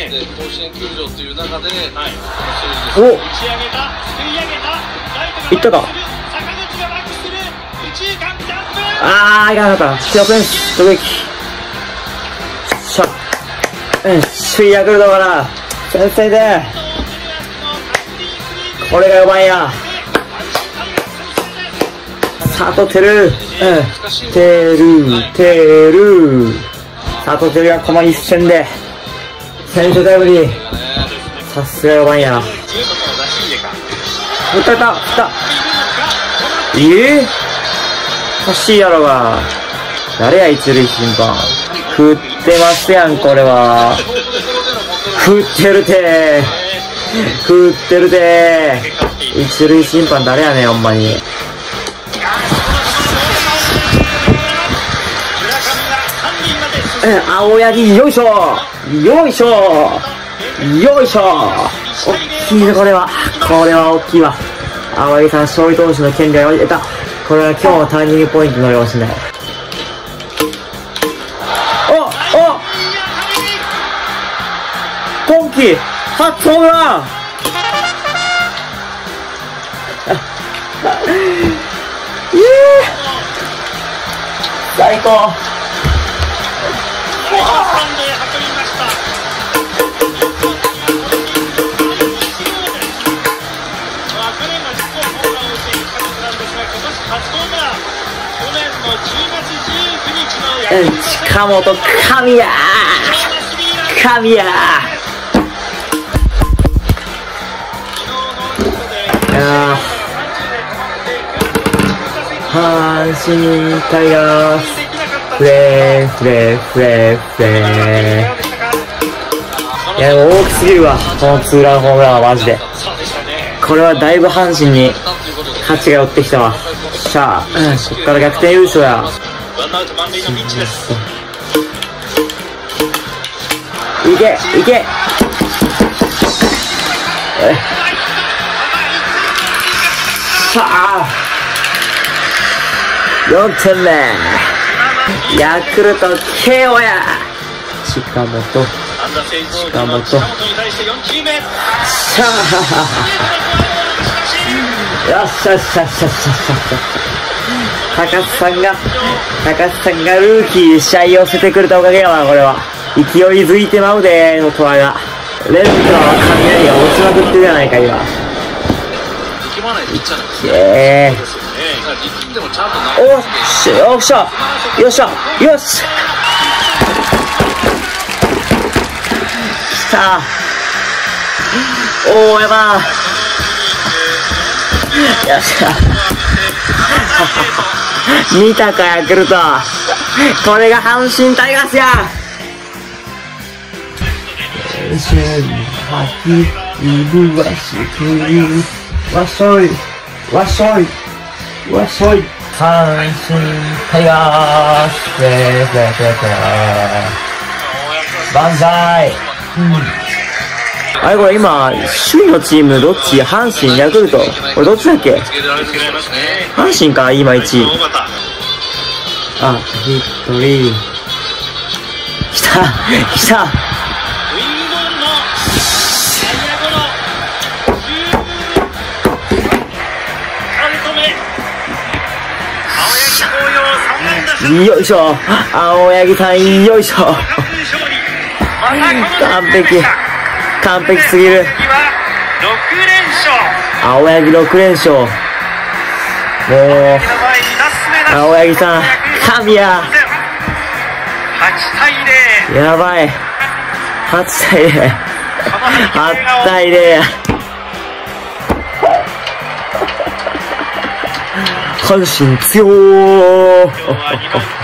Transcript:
で甲子園球場という中で、 お、いったか。あー、いかなかった。キラプンス、直撃。しゃ、首位ヤクルトから先制で、これが4番や。佐藤輝、佐藤輝がこの一戦で先制タイムリー。さすが4番や。打たれた、来た。欲しいやろが。誰や、一塁審判。振ってますやん、これは。振ってるてー。振ってるてー。一塁審判誰やねん、ほんまに。青柳、よいしょよいしょよいしょ。大きいね、これは。これは大きいわ。青柳さん、勝利投手の権利を得た。これは今日のターニングポイントになるかもしれない。今季初ホームラン。最高。近本、神や神や。阪神タイガース、フレー。いや、大きすぎるわ、このツーランホームランはマジで。これはだいぶ阪神に価値が寄ってきたわ。しゃあ、こっから逆転優勝や。いけいけ。さあ、4点目。ヤクルト KO や。近本。さあ、よっしゃ。高須さんがルーキーで試合を寄せてくれたおかげやわ、これは。勢いづいてまうで、のトラが。レンズの雷が落ちまくってるやないか、今。おっしゃ、よっしゃ、よっしゃ、よし。来た。おー、やばー。よっしゃ。見たか、ヤクルト。これが阪神タイガースや。わっしょい。阪神タイガース。万歳。あれこれ今、首位のチームどっち？阪神、ヤクルト。これどっちだっけ？阪神か、今1位。あ、ヒットリー。来た。よいしょ。青柳さん、よいしょ。完璧すぎる。青柳6連勝。もう、青柳さん、神や。やばい。8対0。8対0。阪神強ー。